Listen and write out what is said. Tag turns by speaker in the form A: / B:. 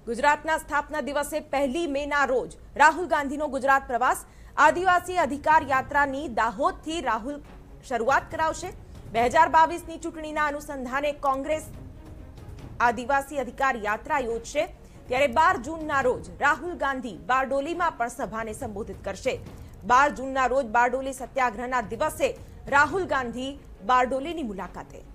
A: ગુજરાતના સ્થાપના દિવસે 1 મેના રોજ રાહુલ ગાંધીનો ગુજરાત પ્રવાસ। આદિવાસી અધિકાર યાત્રાની દાહોદથી રાહુલ શરૂઆત કરાવશે। 2022ની ચૂંટણીના અનુસંધાને કોંગ્રેસ આદિવાસી અધિકાર યાત્રા યોજશે। ત્યારે 12 જૂનના રોજ રાહુલ ગાંધી બારડોલીમાં પણ સભાને સંબોધિત કરશે। 12 જૂનના રોજ બારડોલી સત્યાગ્રહના દિવસે રાહુલ ગાંધી બારડોલીની મુલાકાતે।